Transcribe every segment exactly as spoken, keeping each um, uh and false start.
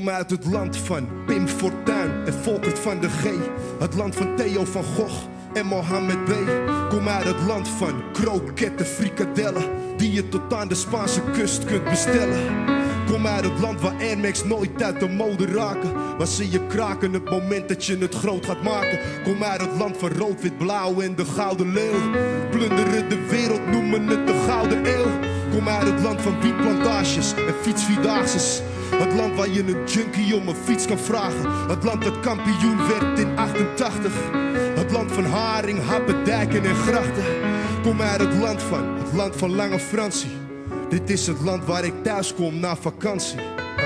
kom uit het land van Pim Fortuyn en Volkert van der G. Het land van Theo van Gogh en Mohammed B. Kom uit het land van kroketten, frikadellen, die je tot aan de Spaanse kust kunt bestellen. Kom uit het land waar Air Max nooit uit de mode raken, waar ze je kraken het moment dat je het groot gaat maken. Kom uit het land van rood, wit, blauw en de gouden leeuw. Plunderen de wereld, noemen het de gouden eeuw. Kom uit het land van wietplantages en fietsvierdaagses. Het land waar je een junkie om een fiets kan vragen. Het land dat kampioen werd in achtentachtig. Het land van haring, happen, dijken en grachten. Kom uit het land van, het land van Lange Fransie. Dit is het land waar ik thuis kom na vakantie. Uh.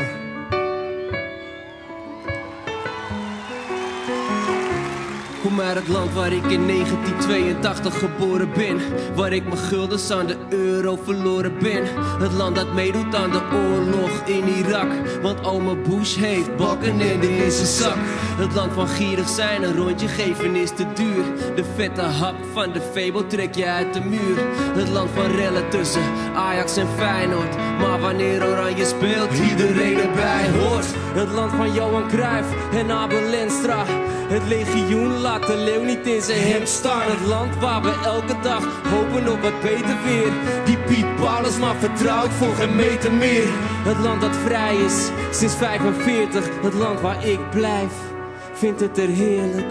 Kom uit het land waar ik in negentien tweeëntachtig geboren ben, waar ik mijn guldens aan de euro verloren ben. Het land dat meedoet aan de oorlog in Irak, want oma Bush heeft balkenende in zijn zak. Het land van gierig zijn, een rondje geven is te duur. De vette hap van de Febo trek je uit de muur. Het land van rellen tussen Ajax en Feyenoord, maar wanneer Oranje speelt, iedereen erbij hoort. Het land van Johan Cruijff en Abel Lenstra. Het legioen laat de leeuw niet in zijn hemd staan. Het land waar we elke dag hopen op wat beter weer. Die Piet Paulus, maar vertrouw ik voor geen meter meer. Het land dat vrij is sinds vijfenveertig. Het land waar ik blijf, vindt het er heerlijk.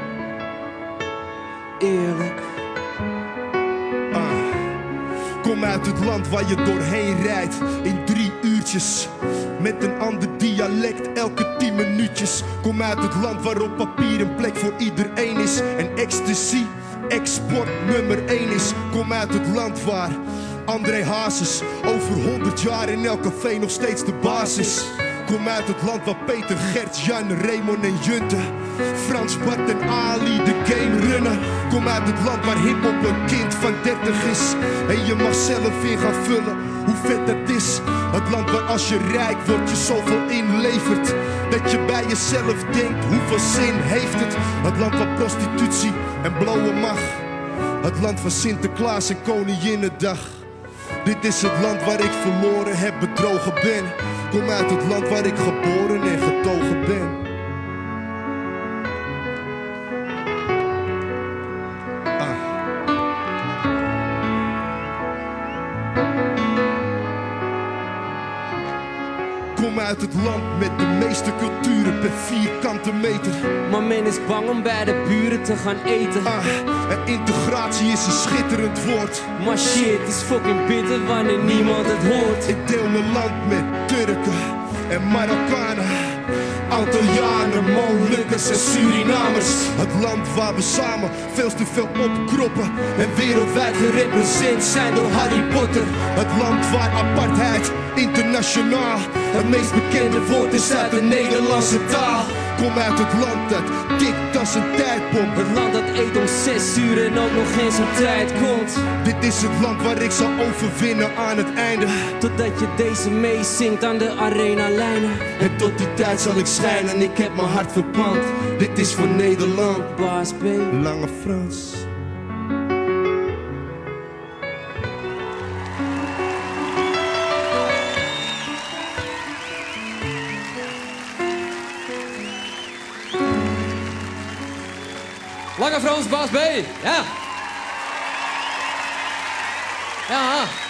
Eerlijk. Ah. Kom uit het land waar je doorheen rijdt in drie uurtjes. Met een ander dialect elke tien minuutjes. Kom uit het land waar op papier een plek voor iedereen is. En ecstasy, export nummer één is. Kom uit het land waar André Hazes over honderd jaar in elk café nog steeds de basis. Kom uit het land waar Peter, Gert, Jan, Raymond en Junte, Frans, Bart en Ali de game runnen. Kom uit het land waar hiphop een kind van dertig is. En je mag zelf in gaan vullen hoe vet dat is. Het land waar als je rijk wordt je zoveel inlevert dat je bij jezelf denkt, hoeveel zin heeft het? Het land waar prostitutie en blowen mag. Het land van Sinterklaas en Koninginnedag. Dit is het land waar ik verloren heb, bedrogen ben. Kom uit het land waar ik geboren en getogen ben. Ah. Kom uit het land met de meeste culturen per vierkante meter. Maar men is bang om bij de buren te gaan eten. Ah, en integratie is een schitterend woord. Maar shit is fucking bitter wanneer niemand het hoort. Ik deel mijn land met Turken en Marokkanen, Antillianen, Molukkers en Surinamers. Het land waar we samen veel te veel opkroppen en wereldwijd gerepresenteerd zijn door Harry Potter. Het land waar apartheid internationaal het meest bekende woord is uit de Nederlandse taal. Kom uit het land dat tikt als een tijdbom. Het land dat eet om zes uur en ook nog geen zo'n tijd komt. Dit is het land waar ik zal overwinnen aan het einde. Totdat je deze meezingt aan de arenalijnen. En tot die tijd zal ik schijnen, ik heb mijn hart verpand. Dit is voor Nederland. Baas B. Lange Frans. Lange Frans, Baas B. Ja. Ja.